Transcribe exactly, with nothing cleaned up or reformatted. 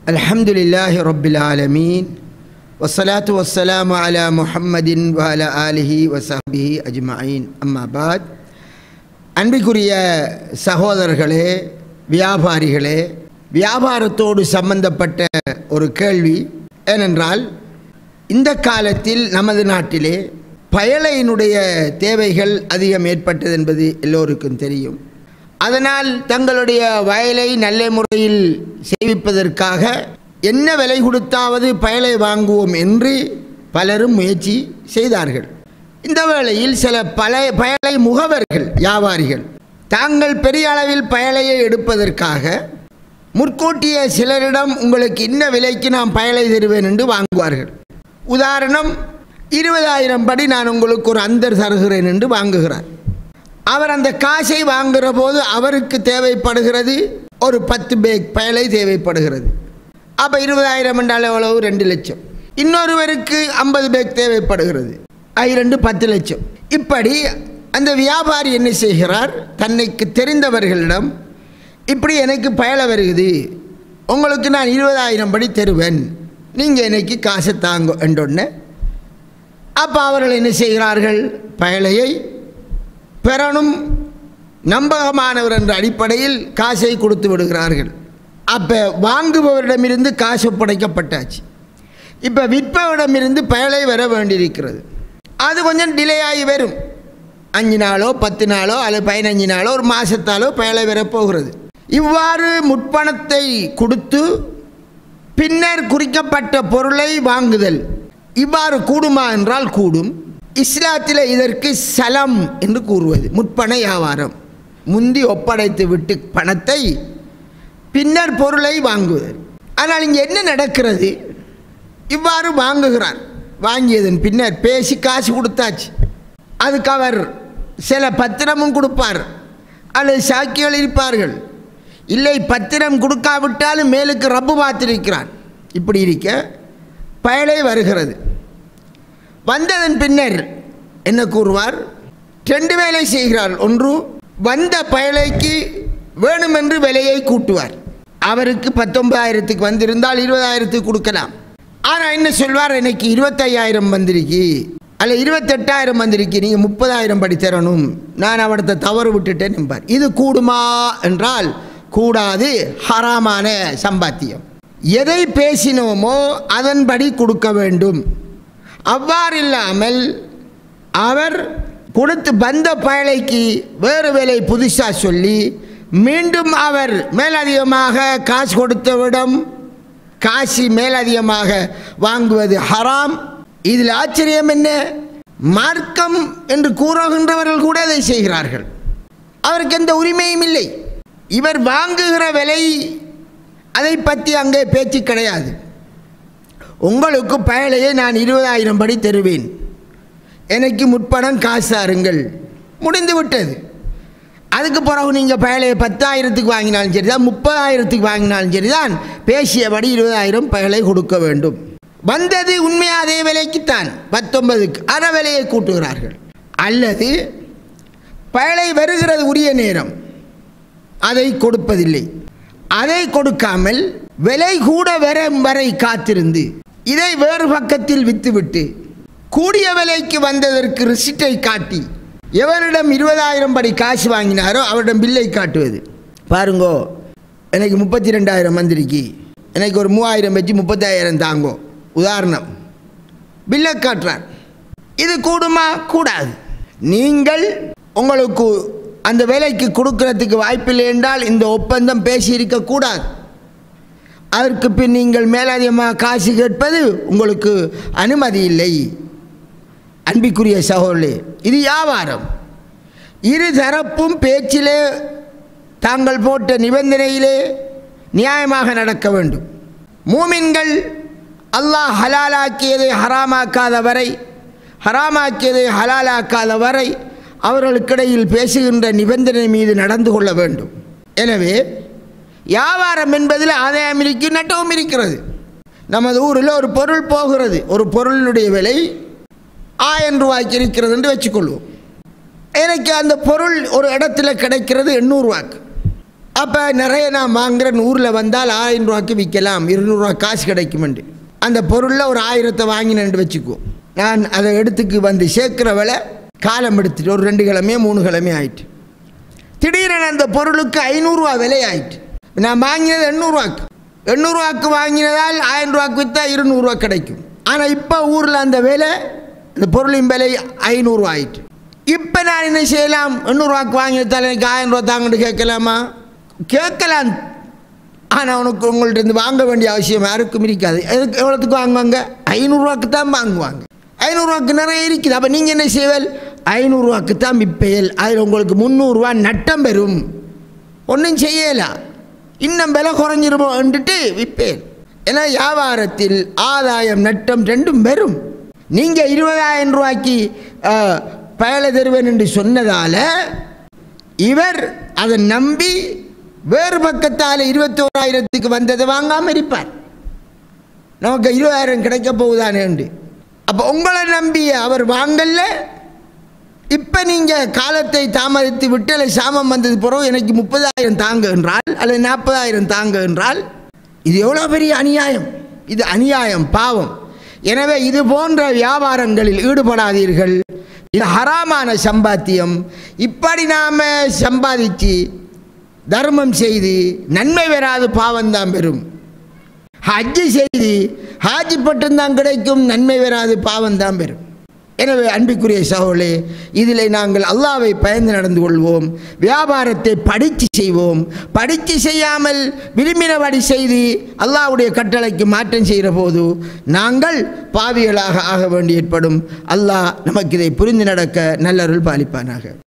அல்ஹம்துலில்லாஹி ரப்பில் ஆலமீன் வஸ்ஸலாத்து வஸ்ஸலாமு அலா முஹம்மதின் வ அலா ஆலிஹி வஸஹ்பிஹி அஜ்மஈன். அம்மா பாத். அன்பிற்குரிய சகோதரர்களே, வியாபாரிகளே, வியாபாரத்தோடு சம்பந்தப்பட்ட ஒரு கேள்வி. ஏனென்றால் இந்த காலத்தில் நமது நாட்டிலே பயலையினுடைய தேவைகள் அதிகம் ஏற்பட்டது என்பது எல்லோருக்கும் தெரியும். அதனால் தங்களுடைய வயலை நல்ல முறையில் சேமிப்பதற்காக என்ன விலை கொடுத்தாவது பயலை வாங்குவோம் என்று பலரும் முயற்சி செய்தார்கள். இந்த வேளையில் சில பல பயலை முகவர்கள், வியாபாரிகள் தாங்கள் பெரிய அளவில் பயலையை எடுப்பதற்காக முற்கூட்டிய சிலரிடம் உங்களுக்கு இன்ன விலைக்கு நான் பயலை தருவேன் என்று வாங்குவார்கள். உதாரணம், இருபதாயிரம் படி நான் உங்களுக்கு ஒரு அந்தர் தருகிறேன் என்று வாங்குகிறார். அவர் அந்த காசை வாங்குகிற போது அவருக்கு தேவைப்படுகிறது ஒரு பத்து பேக் பயலை தேவைப்படுகிறது. அப்போ இருபதாயிரம் என்றால் எவ்வளவு? ரெண்டு லட்சம். இன்னொருவருக்கு ஐம்பது பேக் தேவைப்படுகிறது, இரண்டு பத்து லட்சம். இப்படி அந்த வியாபாரி என்ன செய்கிறார், தன்னைக்கு தெரிந்தவர்களிடம் இப்படி எனக்கு பயலை வருகிறது, உங்களுக்கு நான் இருபதாயிரம் படி தருவேன், நீங்கள் எனக்கு காசை தாங்க என்றொன்னே. அப்போ அவர்கள் என்ன செய்கிறார்கள், பயலையை பெறணும் நம்பகமானவர் என்ற அடிப்படையில் காசை கொடுத்து விடுகிறார்கள். அப்போ வாங்குபவரிடமிருந்து காசு ஒப்படைக்கப்பட்டாச்சு. இப்போ விற்பவரிடமிருந்து பயலை வர வேண்டியிருக்கிறது. அது கொஞ்சம் டிலே ஆகி வரும். அஞ்சு நாளோ பத்து நாளோ அல்லது பதினஞ்சு நாளோ ஒரு மாதத்தாலோ பயலை வரப்போகிறது. இவ்வாறு முற்பணத்தை கொடுத்து பின்னர் குறிக்கப்பட்ட பொருளை வாங்குதல் இவ்வாறு கூடுமா என்றால் கூடும். இஸ்லாத்தில் இதற்கு சலம் என்று கூறுவது முற்பண வியாபாரம். முந்தி ஒப்படைத்து விட்டு பணத்தை பின்னர் பொருளை வாங்குவது. ஆனால் இங்கே என்ன நடக்கிறது, இவ்வாறு வாங்குகிறார், வாங்கியதன் பின்னர் பேசி காசு கொடுத்தாச்சு, அதுக்கு அவர் சில பத்திரமும் கொடுப்பார் அல்லது சாக்கிகள் இருப்பார்கள். இல்லை, பத்திரம் கொடுக்காவிட்டாலும் மேலுக்கு ரப்பு பார்த்திருக்கிறான். இப்படி இருக்க பயலை வருகிறது. வந்ததன் பின்னர் என்ன கூறுவார், ரெண்டு வேலை செய்கிறார். ஒன்று, வந்த பயலைக்கு வேணுமென்று விலையை கூட்டுவார். அவருக்கு பத்தொன்பதாயிரத்துக்கு வந்திருந்தால் இருபதாயிரத்துக்கு கொடுக்கலாம். ஆனால் என்ன சொல்வார், எனக்கு இருபத்தையாயிரம் வந்திருக்கு அல்ல இருபத்தெட்டாயிரம் வந்திருக்கு, நீங்கள் முப்பதாயிரம் படி தரணும், நான் அவடத்தை தவறு விட்டுட்டேன் என்பார். இது கூடுமா என்றால் கூடாது, ஹராமான சம்பாத்தியம். எதை பேசினோமோ அதன்படி கொடுக்க வேண்டும். அவ்வாறில்லாமல் அவர் கொடுத்து வந்த பயலைக்கு வேறு வேலை புதுசாக சொல்லி மீண்டும் அவர் மேலதிகமாக காசு கொடுத்தவிடம் காசு மேலதிகமாக வாங்குவது ஹராம். இதில் ஆச்சரியம் என்ன, மார்க்கம் என்று கூறுகின்றவர்கள் கூட அதை செய்கிறார்கள். அவருக்கு எந்த உரிமையும் இல்லை. இவர் வாங்குகிற விலை அதை பற்றி அங்கே பேச்சு கிடையாது. உங்களுக்கு பயலையை நான் இருபதாயிரம் படி தருவேன், எனக்கு முற்பணம் காசு தாருங்கள், முடிந்து விட்டது. அதுக்கு பிறகு நீங்கள் பயலையை பத்தாயிரத்துக்கு வாங்கினாலும் சரிதான், முப்பதாயிரத்துக்கு வாங்கினாலும் சரிதான், பேசியபடி இருபதாயிரம் பயலை கொடுக்க வேண்டும். வந்தது உண்மையாக அதே விலைக்குத்தான், பத்தொன்பதுக்கு அரை விலையை கூட்டுகிறார்கள். அல்லது பயலை வருகிறது உரிய நேரம், அதை கொடுப்பதில்லை. அதை கொடுக்காமல் விலை கூட வரும் வரை காத்திருந்து இதை வேறு பக்கத்தில் விற்றுவிட்டு கூடிய விலைக்கு வந்ததற்கு ரிசிட்டை காட்டி எவரிடம் இருபதாயிரம் படி காசு வாங்கினாரோ அவரிடம் பில்லை காட்டுவது. பாருங்கோ, எனக்கு முப்பத்தி ரெண்டாயிரம் வந்திருக்கு, எனக்கு ஒரு மூவாயிரம் வச்சு முப்பத்தாயிரம் தாங்கோ, உதாரணம், பில்லை காட்டுறார். இது கூடுமா? கூடாது. நீங்கள் உங்களுக்கு அந்த வேலைக்கு கொடுக்கறதுக்கு வாய்ப்பில்லை என்றால் இந்த ஒப்பந்தம் பேசியிருக்கக்கூடாது. அதற்கு பின் நீங்கள் மேலதிகமாக காசு கேட்பது உங்களுக்கு அனுமதி இல்லை. அன்பிற்குரிய சகோதரர்களே, இது வியாபாரம். இரு தரப்பும் பேச்சிலே தாங்கள் போட்ட நிபந்தனையிலே நியாயமாக நடக்க வேண்டும். மூமின்கள் அல்லாஹ் ஹலாலாக்கியதை ஹராமாக்காத வரை, ஹராமாக்கியதை ஹலாலாக்காத வரை அவர்களுக்கிடையில் பேசுகின்ற நிபந்தனை மீது நடந்து கொள்ள வேண்டும். எனவே வியாபாரம் என்பதில் ஆதாயம் இருக்கு, நட்டவும் இருக்கிறது. நமது ஊரில் ஒரு பொருள் போகிறது, ஒரு பொருளினுடைய விலை ஆயிரம் ரூபாய்க்கு இருக்கிறது என்று வச்சுக்கொள்வோம். எனக்கு அந்த பொருள் ஒரு இடத்துல கிடைக்கிறது எண்ணூறுவாக்கு. அப்போ நிறைய நான் வாங்குறேன், ஊரில் வந்தால் ஆயிரம் ரூபாய்க்கு விற்கலாம், இருநூறுவா காசு கிடைக்குமெண்டு அந்த பொருளில் ஒரு ஆயிரத்தை வாங்கினேன்னு வச்சுக்குவோம். நான் அதை எடுத்துக்கு வந்து சேர்க்குற வேலை காலம் எடுத்துட்டு ஒரு ரெண்டு கிழமையோ மூணு கிழமையோ ஆயிட்டு. திடீரென அந்த பொருளுக்கு ஐநூறுரூவா விலை ஆயிட்டு. நான் வாங்கினது எண்ணூறுவாக்கு எண்ணூறுவாக்கு வாங்கினதால் ஆயிரம் ரூபாய்க்கு விற்றா இருநூறுவா கிடைக்கும். ஆனால் இப்போ ஊரில் அந்த விலை, அந்த பொருளின் விலை ஐநூறுரூவா ஆயிட்டு. இப்போ நான் என்ன செய்யலாம்? எண்ணூறுவாக்கு வாங்கினதால் எனக்கு ஆயிரம் ரூபா தாங்கன்னு கேட்கலாமா? கேட்கலாம். ஆனால் உனக்கு உங்கள்கிட்ட இருந்து வாங்க வேண்டிய அவசியம் யாருக்கும் இருக்காது. எதுக்கு எவ்வளோத்துக்கு வாங்குவாங்க? ஐநூறுரூவாக்கு தான் வாங்குவாங்க. ஐநூறுரூவாக்கு நிறைய இருக்குது. அப்போ நீங்கள் என்ன செய்வல்? ஐநூறுரூவாக்கு தான் விற்பேல். அதில் உங்களுக்கு முந்நூறுரூவா நட்டம் பெறும். ஒன்றும் செய்யலாம், இன்னும் விலை குறைஞ்சிருமோன்ட்டு விற்பேன். ஏன்னா வியாபாரத்தில் ஆதாயம் நட்டம் ரெண்டும் பெறும். நீங்கள் இருபதாயிரம் ரூபாய்க்கு பயலை தருவேன் என்று சொன்னதால் இவர் அதை நம்பி வேறு பக்கத்தால் இருபத்தோராயிரத்துக்கு வந்ததை வாங்காமல் இருப்பார். நமக்கு இருபதாயிரம் கிடைக்க போகுதானே என்று. அப்போ உங்களை நம்பி அவர் வாங்கல. இப்போ நீங்கள் காலத்தை தாமதித்து விட்டு சாமம் வந்தது பிறகு எனக்கு முப்பதாயிரம் தாங்க என்றால் அல்லது நாற்பதாயிரம் தாங்க என்றால் இது எவ்வளோ பெரிய அநியாயம்! இது அநியாயம், பாவம். எனவே இது போன்ற வியாபாரங்களில் ஈடுபடாதீர்கள். இது ஹராமான சம்பாத்தியம். இப்படி நாம் சம்பாதிச்சு தர்மம் செய்து நன்மை பெறாது பாவம்தான் பெறும். ஹஜ்ஜு செய்து ஹாஜி பட்டம் கிடைக்கும், நன்மை பெறாது பாவம்தான் பெறும். எனவே அன்பிற்குரிய சகோதரர்களே, இதில் நாங்கள் அல்லாஹ்வை பயந்து நடந்து கொள்வோம். வியாபாரத்தை படித்து செய்வோம். படித்து செய்யாமல் விரும்பினபடி செய்து அல்லாஹ்வுடைய கட்டளைக்கு மாற்றம் செய்கிற போது நாங்கள் பாவிகளாக ஆக வேண்டி ஏற்படும். அல்லாஹ் நமக்கு இதை புரிந்து நடக்க நல்லருள் பாலிப்பானாக.